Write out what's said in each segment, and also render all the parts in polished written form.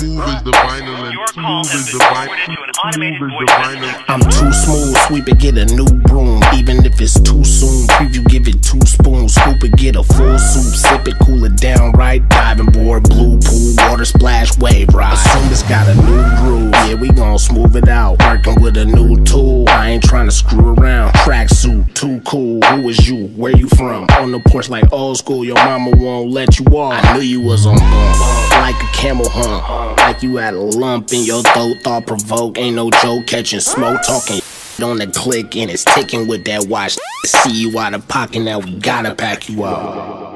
Smooth as the vinyl and smooth as the vinyl. I'm too smooth, sweep it, get a new broom. Even if it's too soon, preview, give it 2 spoons. Scoop it, get a full soup, sip it, cool it down right. Diving board, blue pool, water splash, wave ride. Assume it's got a new groove, yeah, we gon' smooth it out. Working with a new tool, I ain't trying to screw around. Tracksuit, too cool, who is you, where you from? On the porch like old school, your mama won't let you off. I knew you was on bump, like a camel hump. Like you had a lump in your throat, thought provoke. Ain't no joke, catching smoke, talking on the click and it's ticking with that watch. See you out of pocket, now we gotta pack you up.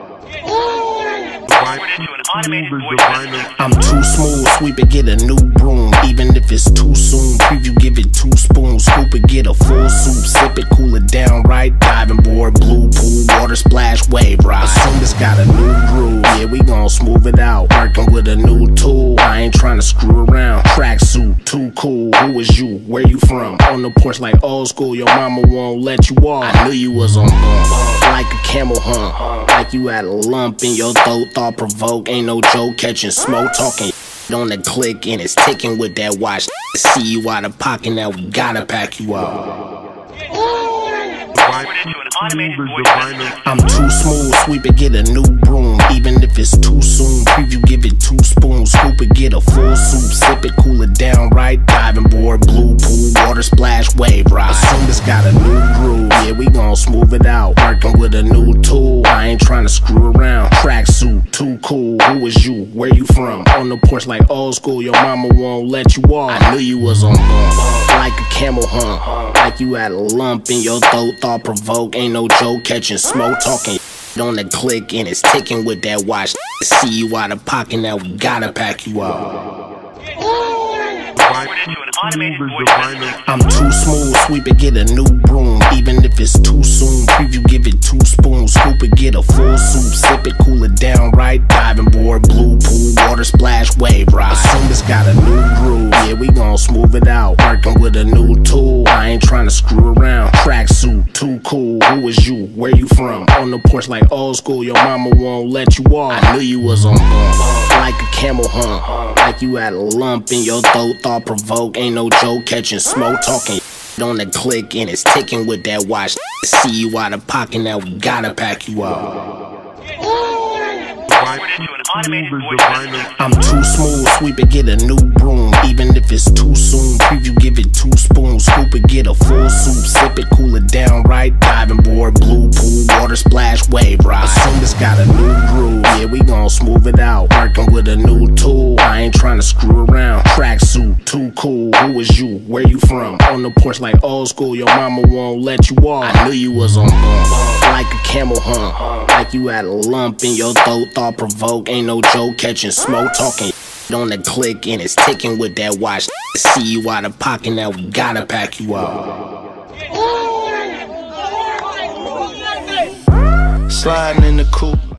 I'm too smooth, sweep it, get a new broom. Even if it's too soon, preview, give it 2 spoons. Scoop it, get a full soup, sip it, cool it down right. Diving board, blue pool, water splash, wave ride. Assume it's got a new groove, yeah, we gon' smooth it out. Working with a new tool, I ain't trying to screw around. Tracksuit, too cool, who is you, where you from? On the porch like old school, your mama won't let you off. I knew you was on bump, like a camel hump. Like you had a lump in your throat, thought provoke. Ain't no joke, catching smoke, talking on the click and it's ticking with that watch. See you out of pocket, now we gotta pack you up. I'm too smooth, sweep it, get a new broom. Even if it's too soon, preview, give it 2 spoons. Scoop it, get a full soup, sip it, cool it down right. Diving board, blue pool, water splash, wave ride. Assume it's got a new groove, yeah, we gon' smooth it out. Working with a new tool, I ain't trying to screw around. Tracksuit, too cool, who is you, where you from? On the porch like old school, your mama won't let you off. I knew you was on bump, like a camel hump. Like you had a lump in your throat, thought provoke. Ain't no joke, catching smoke, talking on the click and it's ticking with that watch. See you out of pocket, now we gotta pack you up. I'm too smooth, sweep it, get a new broom. Even if it's too soon, preview, give it 2 spoons. Scoop it, get a full soup, sip it, cool it down right. Diving board, blue pool, water splash, wave ride. Assume it's got a new groove, yeah, we gon' smooth it out. Working with a new tool, I ain't trying to screw around. Tracksuit, too cool, who is you, where you from? On the porch like old school, your mama won't let you off. I knew you was on bump, like a camel hump. Like you had a lump in your throat, thought provoke. Ain't no joke, catching smoke, talking on the click and it's ticking with that watch. See you out of pocket, now we gotta pack you up. I'm too smooth, sweep it, get a new broom. Even if it's too soon, preview, give it 2 spoons. Scoop it, get a full soup, sip it, cool it down right. Diving board, blue pool, water splash, wave ride. Assume it's got a new groove, yeah, we gon' smooth it out. Working with a new tool, I ain't trying to screw around. Tracksuit, too cool, who is you, where you from? On the porch like old school, your mama won't let you off. I knew you was on bump, like a camel hump. Like you had a lump in your throat, thought provoke. Ain't no joke, catching smoke, talking on the click and it's ticking with that watch. See you out of pocket, now we gotta pack you up. Sliding in the coupe.